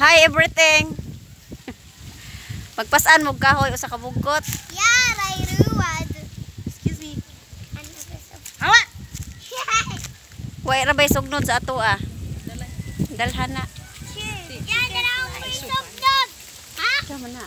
Hi everything. Magpasaan mo kahoy usa ka bugkot. Yeah, Rairuad. Excuse me. Hawa. Way ra bay sugnod sa ato ah. Dalhan na. Yeah, dala ko may sugnod. Ha? Tama na.